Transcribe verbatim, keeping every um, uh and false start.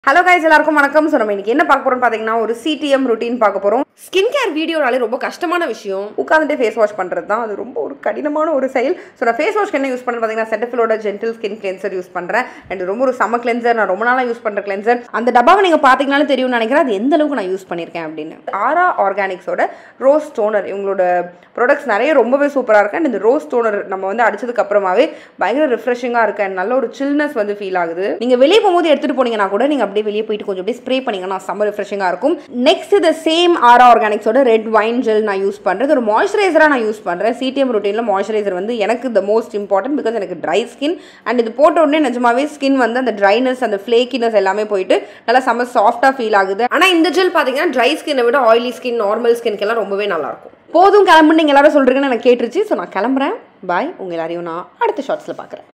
Hello guys, எல்லாருக்கும் வணக்கம். So நம்ம இன்னைக்கு என்ன பார்க்க போறோம்னு பாத்தீங்கன்னா ஒரு C T M routine பார்க்க போறோம். ஸ்கின் கேர் வீடியோனாலே ரொம்ப கஷ்டமான விஷயம். உட்கார்ந்துட்டே ஃபேஸ் வாஷ் பண்றது தான். அது ரொம்ப ஒரு கடினமான ஒரு செயல். சோ நான் ஃபேஸ் வாஷ்க்கு என்ன யூஸ் பண்றேன் பாத்தீங்கன்னா செட்டஃபிலோட ஜென்டில் ஸ்கின் கிளென்சர் யூஸ் பண்றேன். அண்ட் ரொம்ப ஒரு சம்ம கிளென்சர். நான் ரொம்ப நாளா யூஸ் பண்ற கிளென்சர். அந்த டப்பாவை நீங்க பாத்தீங்கனாலே தெரியும்னு நினைக்கிறேன். அது எந்த அளவுக்கு நான் யூஸ் பண்ணிருக்கேன் அப்படினு. ஆரா ஆர்கானிக்ஸோட ரோஸ் டோனர் இவங்களோட ப்ராடக்ட்ஸ் நிறைய ரொம்பவே சூப்பரா இருக்கு. அண்ட் இந்த ரோஸ் டோனர் நம்ம வந்து அடிச்சதுக்கு அப்புறமாவே பயங்கர ரிஃப்ரெஷிங்கா இருக்கு. அண்ட் நல்ல ஒரு சில்னஸ் வந்து ஃபீல் ஆகுது. நீங்க வெளிய போகும்போது எடுத்துட்டு போனீங்கன்னா கூட நீங்க அப்படியே வெளிய போயிட்டு கொஞ்சம் ஸ்ப்ரே பண்ணீங்கன்னா செம்ம ரிஃப்ரெஷிங்கா இருக்கும். நெக்ஸ்ட் தி சேம் ஆரா ஆர்கானிக்ஸோட ரெட் வைன் ஜெல் நான் யூஸ் பண்றது ஒரு மாய்ஸ்சரைசரா நான் யூஸ் பண்றேன். C T M routineல மாய்ஸ்சரைசர் வந்து எனக்கு தி மோஸ்ட் இம்பார்ட்டன்ட் பிகாஸ் எனக்கு ட்ரை ஸ்கின் அண்ட் இது போட்ட உடனே நிஜமாவே ஸ்கின் வந்து அந்த ட்ரைனஸ் அந்த ஃப்ளேக்கினஸ் எல்லாமே போயிட்டு நல்லா செம்ம சாஃப்ட்டா ஃபீல் ஆகுது. ஆனா இந்த ஜெல் பாத்தீங்கன்னா ட்ரை ஸ்கின்னை விட ஆயிலி ஸ்கின் நார்மல் ஸ்கின்க்கு எல்லாம் ரொம்பவே நல்லா இருக்கும். போதும் கிளம்புன்னு நீங்க எல்லாரும் சொல்றீங்கன்னு எனக்கு கேட்டுருச்சு. ஸோ நான் கிளம்புறேன். பாய். உங்க எல்லாரையும் நான் அடுத்த ஷார்ட்ஸ்ல பாக்குறேன்.